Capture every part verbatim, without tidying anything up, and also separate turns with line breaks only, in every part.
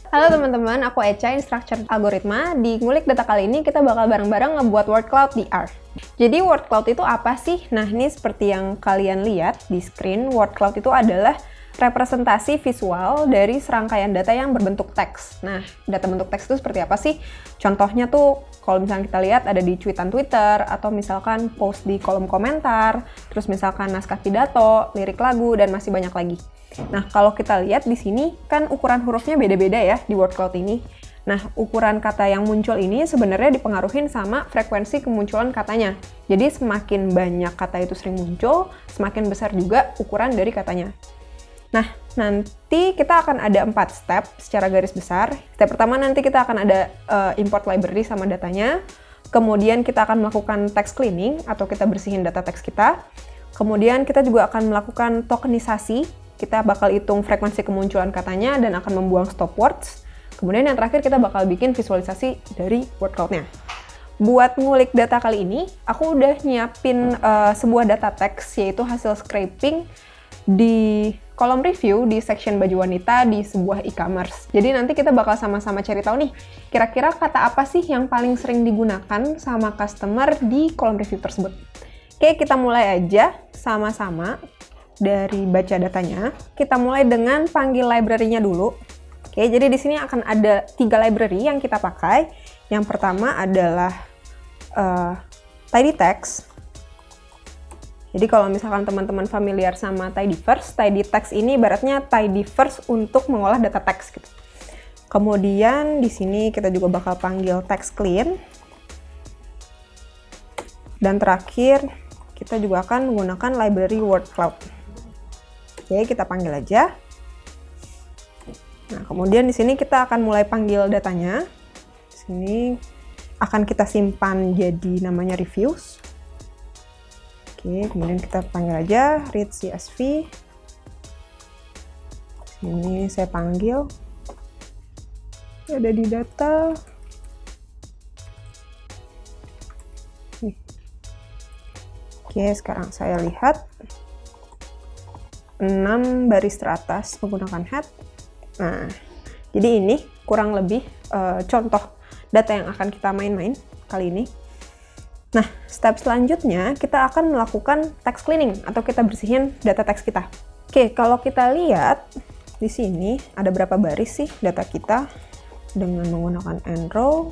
Halo teman-teman, aku Echa, instructor algoritma. Di Ngulik Data kali ini kita bakal bareng-bareng ngebuat word cloud di R. Jadi word cloud itu apa sih? Nah, ini seperti yang kalian lihat di screen, word cloud itu adalah representasi visual dari serangkaian data yang berbentuk teks. Nah, data bentuk teks itu seperti apa sih? Contohnya tuh, kalau misalnya kita lihat ada di cuitan Twitter, atau misalkan post di kolom komentar, terus misalkan naskah pidato, lirik lagu, dan masih banyak lagi. Nah, kalau kita lihat di sini, kan ukuran hurufnya beda-beda ya di word cloud ini. Nah, ukuran kata yang muncul ini sebenarnya dipengaruhi sama frekuensi kemunculan katanya. Jadi, semakin banyak kata itu sering muncul, semakin besar juga ukuran dari katanya. Nah, nanti kita akan ada empat step secara garis besar. Step pertama nanti kita akan ada uh, import library sama datanya. Kemudian kita akan melakukan text cleaning atau kita bersihin data teks kita. Kemudian kita juga akan melakukan tokenisasi. Kita bakal hitung frekuensi kemunculan katanya dan akan membuang stop words. Kemudian yang terakhir kita bakal bikin visualisasi dari word cloud-nya. Buat ngulik data kali ini, aku udah nyiapin uh, sebuah data teks yaitu hasil scraping di kolom review di section baju wanita di sebuah e-commerce. Jadi nanti kita bakal sama-sama cari tahu nih, kira-kira kata apa sih yang paling sering digunakan sama customer di kolom review tersebut. Oke, kita mulai aja sama-sama dari baca datanya. Kita mulai dengan panggil library-nya dulu. Oke, jadi di sini akan ada tiga library yang kita pakai. Yang pertama adalah uh, tidytext. Jadi kalau misalkan teman-teman familiar sama tidyverse, tidytext ini ibaratnya tidyverse untuk mengolah data teks gitu. Kemudian di sini kita juga bakal panggil text clean. Dan terakhir kita juga akan menggunakan library word cloud. Oke, kita panggil aja. Nah, kemudian di sini kita akan mulai panggil datanya. Di sini akan kita simpan jadi namanya reviews. Oke, kemudian kita panggil aja read C S V. Ini saya panggil. Ada di data. Nih. Oke, sekarang saya lihat enam baris teratas menggunakan head. Nah, jadi ini kurang lebih uh, contoh data yang akan kita main-main kali ini. Nah, step selanjutnya kita akan melakukan text cleaning atau kita bersihin data teks kita. Oke, kalau kita lihat di sini ada berapa baris sih data kita dengan menggunakan end row.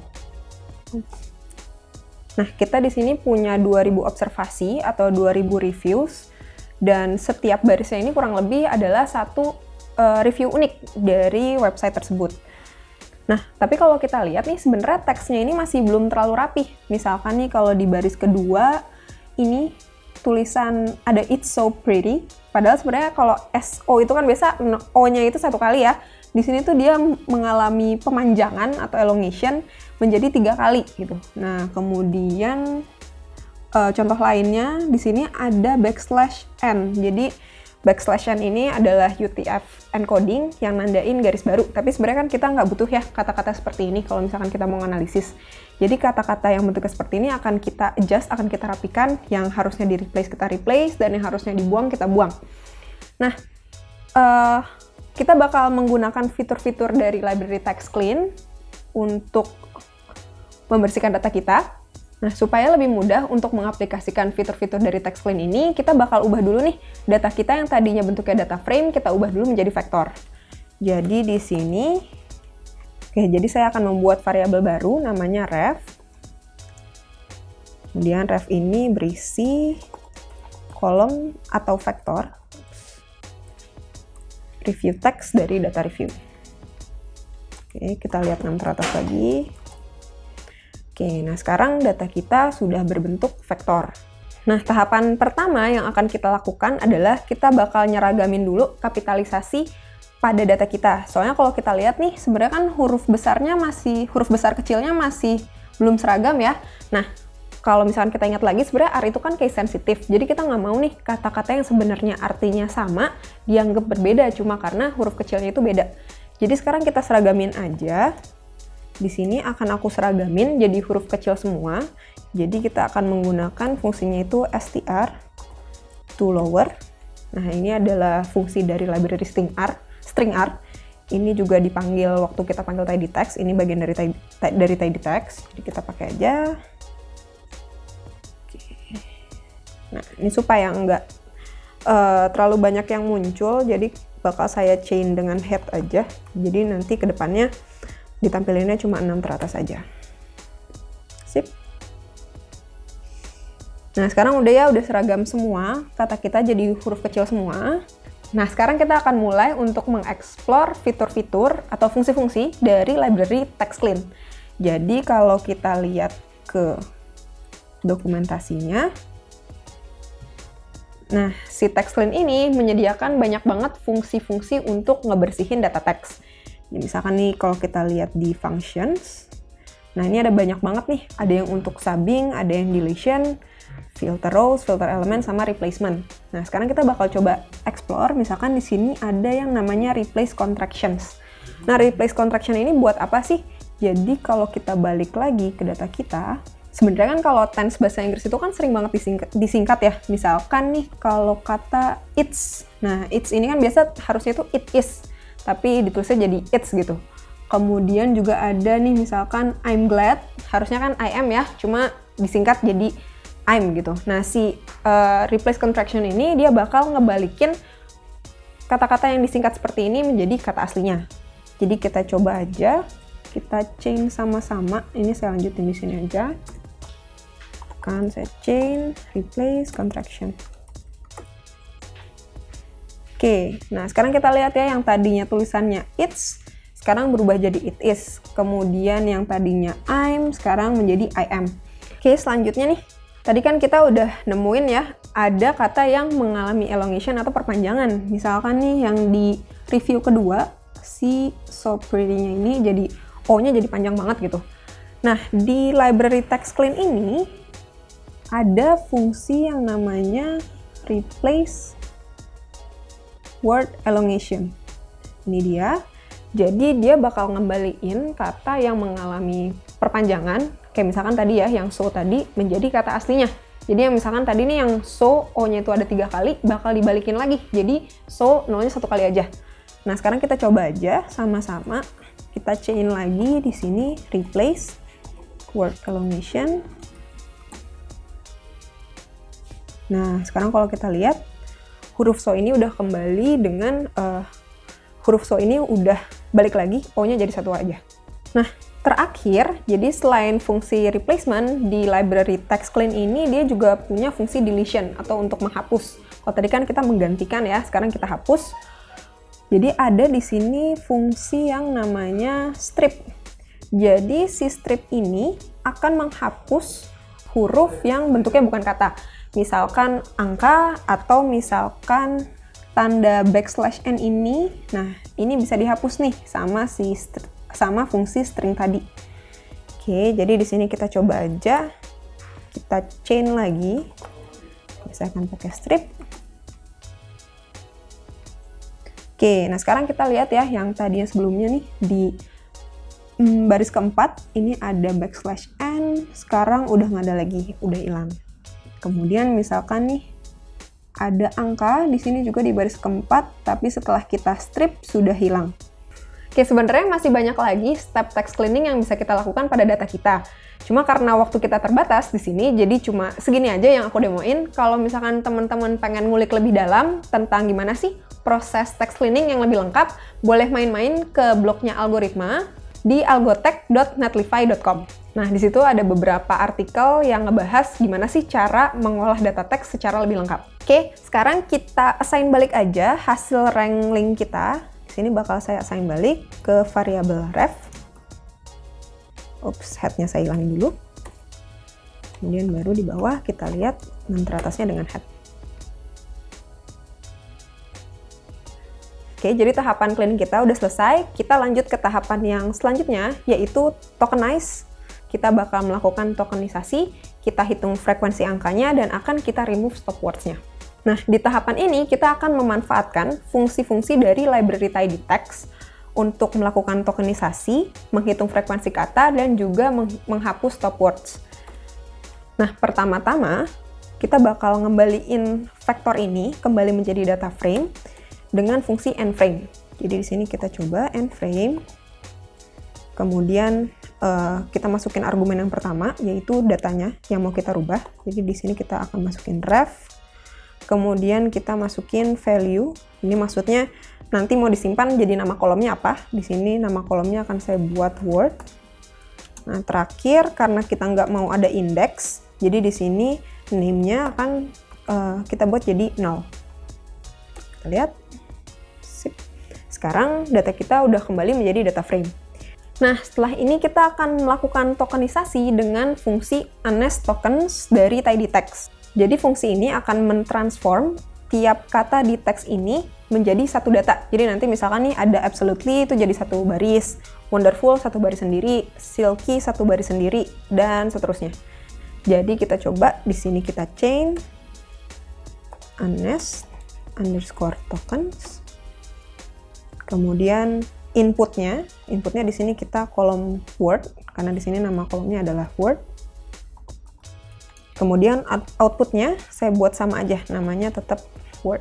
Nah, kita di sini punya dua ribu observasi atau dua ribu reviews dan setiap barisnya ini kurang lebih adalah satu uh, review unik dari website tersebut. Nah, tapi kalau kita lihat nih, sebenarnya teksnya ini masih belum terlalu rapih. Misalkan nih, kalau di baris kedua, ini tulisan ada it's so pretty. Padahal sebenarnya kalau S O itu kan biasa O-nya itu satu kali ya. Di sini tuh dia mengalami pemanjangan atau elongation menjadi tiga kali gitu. Nah, kemudian uh, contoh lainnya di sini ada backslash n. Jadi backslash n ini adalah U T F encoding yang nandain garis baru. Tapi sebenarnya kan kita nggak butuh ya kata-kata seperti ini kalau misalkan kita mau analisis. Jadi kata-kata yang bentuknya seperti ini akan kita adjust, akan kita rapikan. Yang harusnya di replace kita replace, dan yang harusnya dibuang kita buang. Nah, uh, kita bakal menggunakan fitur-fitur dari library text clean untuk membersihkan data kita. Nah, supaya lebih mudah untuk mengaplikasikan fitur-fitur dari text clean ini, kita bakal ubah dulu nih data kita yang tadinya bentuknya data frame, kita ubah dulu menjadi vektor. Jadi di sini, oke, jadi saya akan membuat variabel baru namanya ref. Kemudian ref ini berisi kolom atau vektor review text dari data review. Oke, kita lihat enam teratas lagi. Oke, nah sekarang data kita sudah berbentuk vektor. Nah, tahapan pertama yang akan kita lakukan adalah kita bakal nyeragamin dulu kapitalisasi pada data kita. Soalnya kalau kita lihat nih, sebenarnya kan huruf besarnya masih, huruf besar kecilnya masih belum seragam ya. Nah, kalau misalkan kita ingat lagi, sebenarnya R itu kan case sensitif. Jadi kita nggak mau nih kata-kata yang sebenarnya artinya sama dianggap berbeda cuma karena huruf kecilnya itu beda. Jadi sekarang kita seragamin aja. Di sini akan aku seragamin jadi huruf kecil semua. Jadi kita akan menggunakan fungsinya itu str to lower. Nah, ini adalah fungsi dari library string R. String R. Ini juga dipanggil waktu kita panggil tidy text. Ini bagian dari tidy, dari tidy text. Jadi kita pakai aja. Oke. Nah, ini supaya enggak uh, terlalu banyak yang muncul, jadi bakal saya chain dengan head aja. Jadi nanti kedepannya ditampilinnya cuma enam teratas aja. Sip. Nah, sekarang udah ya, udah seragam semua. Kata kita jadi huruf kecil semua. Nah, sekarang kita akan mulai untuk mengeksplor fitur-fitur atau fungsi-fungsi dari library TextClean. Jadi, kalau kita lihat ke dokumentasinya, nah, si TextClean ini menyediakan banyak banget fungsi-fungsi untuk ngebersihin data teks. Jadi, misalkan nih, kalau kita lihat di functions, nah ini ada banyak banget nih. Ada yang untuk subbing, ada yang deletion, filter rows, filter element, sama replacement. Nah, sekarang kita bakal coba explore. Misalkan di sini ada yang namanya replace contractions. Nah, replace contraction ini buat apa sih? Jadi, kalau kita balik lagi ke data kita, sebenarnya kan kalau tense bahasa Inggris itu kan sering banget disingkat, disingkat ya. Misalkan nih, kalau kata it's. Nah, it's ini kan biasa harusnya itu it is, tapi ditulisnya jadi it's gitu. Kemudian juga ada nih, misalkan I'm glad, harusnya kan I am ya, cuma disingkat jadi I'm gitu. Nah, si uh, replace contraction ini dia bakal ngebalikin kata-kata yang disingkat seperti ini menjadi kata aslinya. Jadi kita coba aja, kita chain sama-sama. Ini saya lanjutin di sini aja. Kan saya chain replace contraction. Oke, nah sekarang kita lihat ya, yang tadinya tulisannya it's, sekarang berubah jadi it is. Kemudian yang tadinya I'm, sekarang menjadi I am. Oke, selanjutnya nih. Tadi kan kita udah nemuin ya, ada kata yang mengalami elongation atau perpanjangan. Misalkan nih yang di review kedua, si so pretty-nya ini jadi O-nya jadi panjang banget gitu. Nah, di library TextClean ini ada fungsi yang namanya replace word elongation. Ini dia. Jadi dia bakal ngembaliin kata yang mengalami perpanjangan, kayak misalkan tadi ya, yang so tadi menjadi kata aslinya. Jadi yang misalkan tadi nih yang so, O-nya itu ada tiga kali, bakal dibalikin lagi. Jadi so, no-nya satu kali aja. Nah, sekarang kita coba aja sama-sama. Kita chain lagi di sini, replace word elongation. Nah, sekarang kalau kita lihat, huruf so ini udah kembali dengan, uh, huruf so ini udah balik lagi, O-nya jadi satu aja. Nah, terakhir, jadi selain fungsi replacement, di library TextClean ini dia juga punya fungsi deletion atau untuk menghapus. Kalau tadi kan kita menggantikan ya, sekarang kita hapus. Jadi ada di sini fungsi yang namanya strip. Jadi si strip ini akan menghapus huruf yang bentuknya bukan kata. Misalkan angka atau misalkan tanda backslash n ini. Nah, ini bisa dihapus nih sama si sama fungsi string tadi. Oke, jadi di sini kita coba aja. Kita chain lagi. Saya akan pakai strip. Oke, nah sekarang kita lihat ya yang tadinya sebelumnya nih di mm, baris keempat ini ada backslash n, sekarang udah nggak ada lagi, udah hilang. Kemudian misalkan nih ada angka di sini juga di baris keempat, tapi setelah kita strip sudah hilang. Oke, sebenarnya masih banyak lagi step text cleaning yang bisa kita lakukan pada data kita. Cuma karena waktu kita terbatas di sini, jadi cuma segini aja yang aku demoin. Kalau misalkan teman-teman pengen ngulik lebih dalam tentang gimana sih proses text cleaning yang lebih lengkap, boleh main-main ke blognya Algoritma di algotech dot netlify dot com. Nah, di situ ada beberapa artikel yang ngebahas gimana sih cara mengolah data teks secara lebih lengkap. Oke, sekarang kita assign balik aja hasil wrangling kita. Di sini bakal saya assign balik ke variabel ref. Ups, head-nya saya hilangin dulu. Kemudian baru di bawah kita lihat enam teratasnya dengan head. Oke, jadi tahapan cleaning kita udah selesai. Kita lanjut ke tahapan yang selanjutnya, yaitu tokenize. Kita bakal melakukan tokenisasi, kita hitung frekuensi angkanya, dan akan kita remove stop words-nya. Nah, di tahapan ini kita akan memanfaatkan fungsi-fungsi dari library tidy text untuk melakukan tokenisasi, menghitung frekuensi kata, dan juga menghapus stop words. Nah, pertama-tama kita bakal ngembaliin vektor ini kembali menjadi data frame dengan fungsi endFrame. Jadi di sini kita coba end frame. Kemudian uh, kita masukin argumen yang pertama, yaitu datanya yang mau kita rubah. Jadi di sini kita akan masukin ref. Kemudian kita masukin value. Ini maksudnya nanti mau disimpan jadi nama kolomnya apa. Di sini nama kolomnya akan saya buat word. Nah, terakhir karena kita nggak mau ada index, jadi di sini name-nya akan uh, kita buat jadi nol. Kita lihat. Sip. Sekarang data kita udah kembali menjadi data frame. Nah, setelah ini kita akan melakukan tokenisasi dengan fungsi unnest tokens dari tidy text. Jadi fungsi ini akan mentransform tiap kata di teks ini menjadi satu data. Jadi nanti misalkan nih ada absolutely itu jadi satu baris, wonderful satu baris sendiri, silky satu baris sendiri, dan seterusnya. Jadi kita coba di sini kita chain unnest underscore tokens. Kemudian inputnya, inputnya di sini kita kolom word karena di sini nama kolomnya adalah word. Kemudian outputnya saya buat sama aja, namanya tetap word.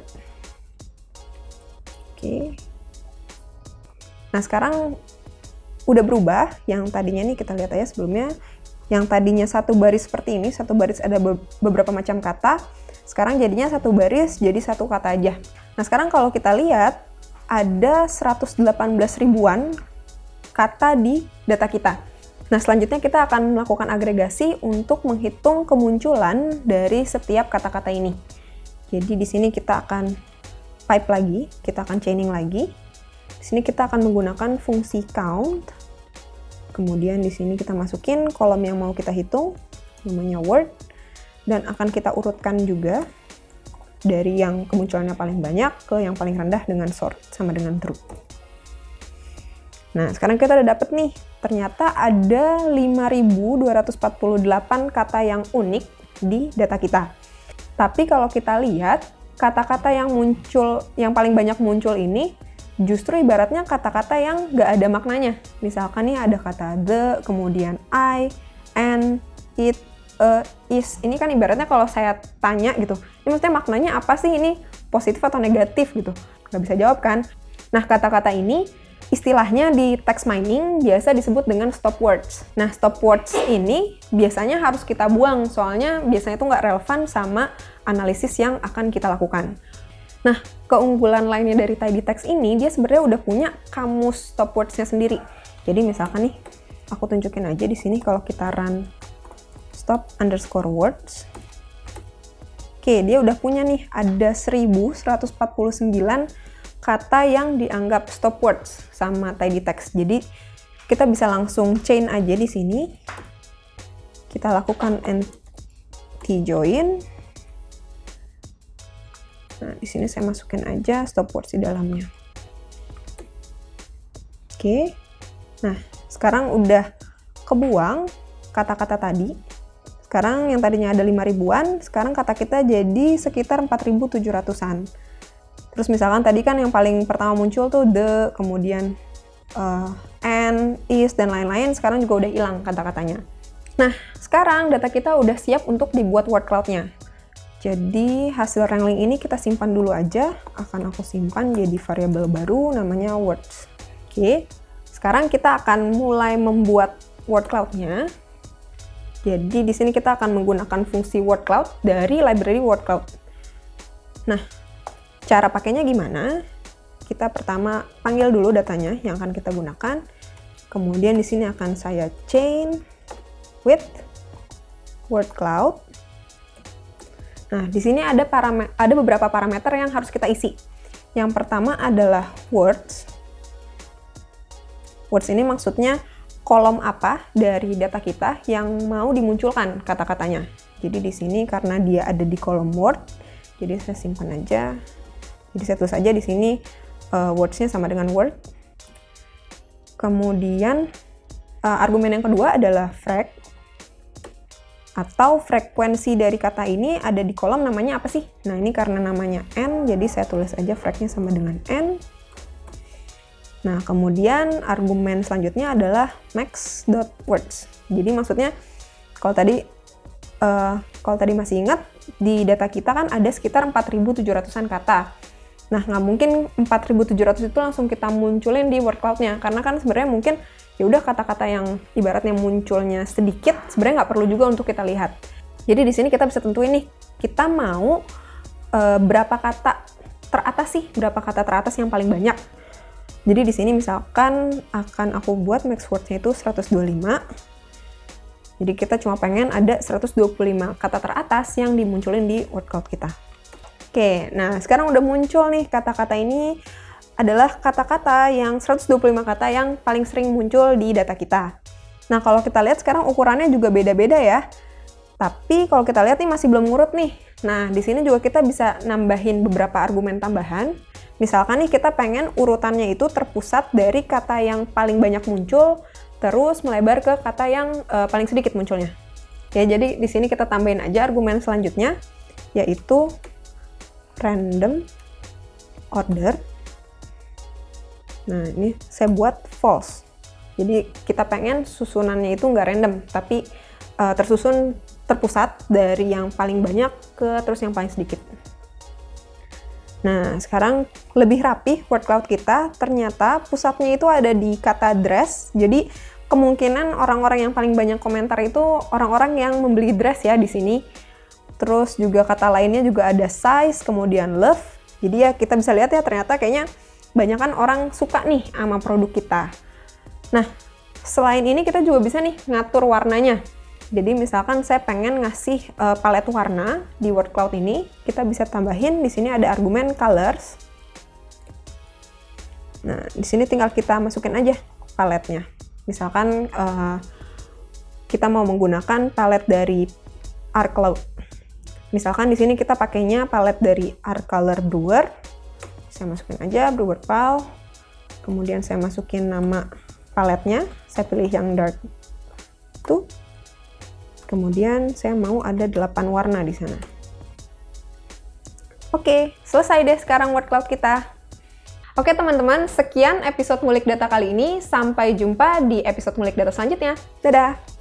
Oke. Nah, sekarang udah berubah. Yang tadinya nih kita lihat aja sebelumnya, yang tadinya satu baris seperti ini, satu baris ada be beberapa macam kata, sekarang jadinya satu baris jadi satu kata aja. Nah, sekarang kalau kita lihat ada seratus delapan belas ribuan kata di data kita. Nah, selanjutnya kita akan melakukan agregasi untuk menghitung kemunculan dari setiap kata-kata ini. Jadi di sini kita akan pipe lagi, kita akan chaining lagi. Di sini kita akan menggunakan fungsi count. Kemudian di sini kita masukin kolom yang mau kita hitung, namanya word, dan akan kita urutkan juga dari yang kemunculannya paling banyak ke yang paling rendah dengan sort sama dengan true. Nah, sekarang kita udah dapet nih, ternyata ada lima ribu dua ratus empat puluh delapan kata yang unik di data kita. Tapi kalau kita lihat, kata-kata yang muncul, yang paling banyak muncul ini, justru ibaratnya kata-kata yang nggak ada maknanya. Misalkan nih ada kata the, kemudian I, and, it, uh, is. Ini kan ibaratnya kalau saya tanya gitu, ini maksudnya maknanya apa sih, ini positif atau negatif gitu. Nggak bisa jawab kan? Nah, kata-kata ini istilahnya di text mining biasa disebut dengan stop words. Nah, stop words ini biasanya harus kita buang, soalnya biasanya itu nggak relevan sama analisis yang akan kita lakukan. Nah, keunggulan lainnya dari tidy text ini, dia sebenarnya udah punya kamus stop words-nya sendiri. Jadi misalkan nih, aku tunjukin aja di sini kalau kita run stop underscore words. Oke, dia udah punya nih, ada seribu seratus empat puluh sembilan kata yang dianggap stop words sama tidy text. Jadi kita bisa langsung chain aja di sini. Kita lakukan anti join. Nah, di sini saya masukin aja stop words di dalamnya. Oke. Nah, sekarang udah kebuang kata-kata tadi. Sekarang yang tadinya ada lima ribuan, sekarang kata kita jadi sekitar empat ribu tujuh ratusan. Terus misalkan tadi kan yang paling pertama muncul tuh the, kemudian uh, and, is, dan lain-lain, sekarang juga udah hilang kata-katanya. Nah, sekarang data kita udah siap untuk dibuat word cloud-nya. Jadi hasil wrangling ini kita simpan dulu aja, akan aku simpan jadi variabel baru namanya words. Oke, sekarang kita akan mulai membuat word cloud-nya. Jadi di sini kita akan menggunakan fungsi word cloud dari library word cloud. Nah, cara pakainya gimana? Kita pertama panggil dulu datanya yang akan kita gunakan. Kemudian di sini akan saya chain with word cloud. Nah, di sini ada parameter, ada beberapa parameter yang harus kita isi. Yang pertama adalah words. Words ini maksudnya kolom apa dari data kita yang mau dimunculkan kata-katanya. Jadi di sini karena dia ada di kolom word, jadi saya simpan aja. Jadi saya tulis aja di sini uh, words-nya sama dengan word. Kemudian uh, argumen yang kedua adalah frag, atau frekuensi dari kata ini ada di kolom namanya apa sih? Nah, ini karena namanya n, jadi saya tulis aja frag-nya sama dengan n. Nah, kemudian argumen selanjutnya adalah max.words. Jadi maksudnya kalau tadi uh, kalau tadi masih ingat, di data kita kan ada sekitar empat ribu tujuh ratusan kata. Nah, nggak mungkin empat ribu tujuh ratus itu langsung kita munculin di word cloud-nya, karena kan sebenarnya mungkin ya udah kata-kata yang ibaratnya munculnya sedikit, sebenarnya nggak perlu juga untuk kita lihat. Jadi di sini kita bisa tentuin nih, kita mau e, berapa kata teratas sih, berapa kata teratas yang paling banyak. Jadi di sini misalkan akan aku buat max word-nya itu seratus dua puluh lima. Jadi kita cuma pengen ada seratus dua puluh lima kata teratas yang dimunculin di word cloud kita. Oke, nah sekarang udah muncul nih kata-kata ini adalah kata-kata yang seratus dua puluh lima kata yang paling sering muncul di data kita. Nah, kalau kita lihat sekarang ukurannya juga beda-beda ya. Tapi kalau kita lihat nih masih belum ngurut nih. Nah, di sini juga kita bisa nambahin beberapa argumen tambahan. Misalkan nih kita pengen urutannya itu terpusat dari kata yang paling banyak muncul, terus melebar ke kata yang uh, paling sedikit munculnya. Ya, jadi di sini kita tambahin aja argumen selanjutnya, yaitu random order. Nah, ini saya buat false. Jadi kita pengen susunannya itu nggak random, tapi uh, tersusun terpusat dari yang paling banyak ke terus yang paling sedikit. Nah, sekarang lebih rapi word cloud kita, ternyata pusatnya itu ada di kata dress, jadi kemungkinan orang-orang yang paling banyak komentar itu orang-orang yang membeli dress ya di sini. Terus juga kata lainnya juga ada size, kemudian love, jadi ya kita bisa lihat ya ternyata kayaknya banyak kan orang suka nih sama produk kita. Nah, selain ini kita juga bisa nih ngatur warnanya. Jadi misalkan saya pengen ngasih uh, palet warna di word cloud ini, kita bisa tambahin di sini ada argumen colors. Nah, di sini tinggal kita masukin aja paletnya. Misalkan uh, kita mau menggunakan palet dari Art Cloud. Misalkan di sini kita pakainya palet dari Art Color Brewer. Saya masukin aja Brewer Pal. Kemudian saya masukin nama paletnya. Saya pilih yang dark tuh. Kemudian saya mau ada delapan warna di sana. Oke, selesai deh sekarang word cloud kita. Oke teman-teman, sekian episode Ngulik Data kali ini. Sampai jumpa di episode Ngulik Data selanjutnya. Dadah!